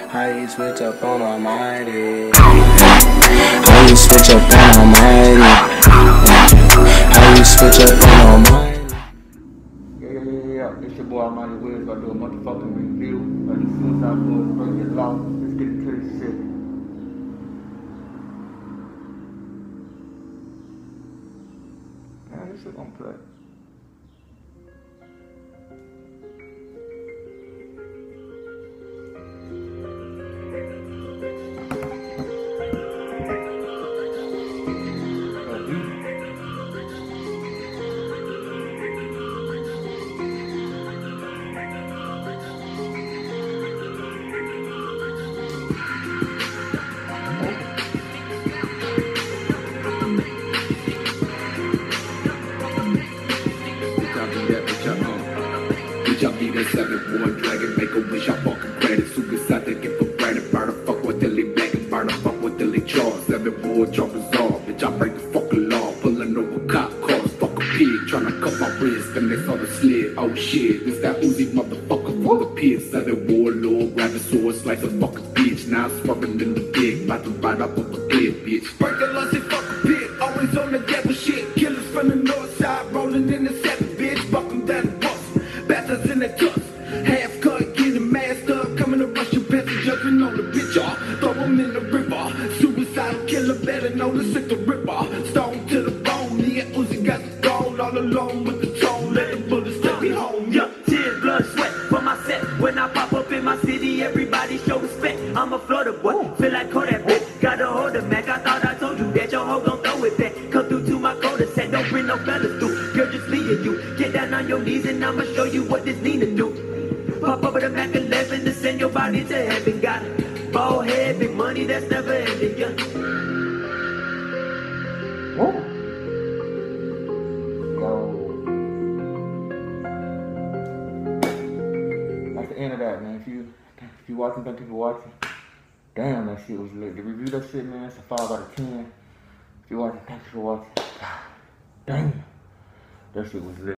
How you switch up on Almighty? How you switch up on Almighty? How you switch up on Almighty? Yeah. It's your boy Almighty Wiz. Gonna do a motherfucking review of the Suicide Boys Break It Law. Let's get into this shit. Man, this shit gonna play. Y'all be that 7-1 dragon, make a wish, I fucking credit. Suicide, they get for granted. Burn the fuck with Dilly Black and burn the fuck with Dilly Charles. 7-1 chalk is off, bitch, I break the fucking law. Pulling over cop cars, fuck a pig. Tryna cut my wrist, and they saw the slid. Oh shit, this that Uzi motherfucker from the pit. 7-1 lord, grab a sword, slice a fucking bitch. Now I'm swerving in the dick, about to ride up a kid, bitch. Break the law, say fuck a pit, always on the devil shit. Killers from the north side, rolling in the 7, bitch. Fuck them down the bus. Bastards in the cuffs, half cut, getting masked up, coming to rush your bitch, jumping on the bitch, y'all. Throw them in the river. Suicidal killer, better know the sick the ripper. Stone to the bone, me and Uzi got the gold, all alone with the tone. Let the bullets take me home, yeah. Tears, blood, sweat for my set. When I pop up in my city, everybody show respect. I'm a Florida boy, feel like Kodak back. Got a hold of Mac, I thought I told you that your hoe gon' throw it back. Come through to my cul-de-sac, don't bring no fellas through. Girl, just leaving you. Get down on your knees and I'ma show you what this need to do. Pop over the Mac 11 to send your body to heaven. Got it. Bald head, big money that's never ending, yeah. That's the end of that, man. If you watching, thank you for watching. Damn, that shit was lit. To review that shit, man, it's a 5 out of 10. If you watching, thank you for watching. Damn, that shit was lit.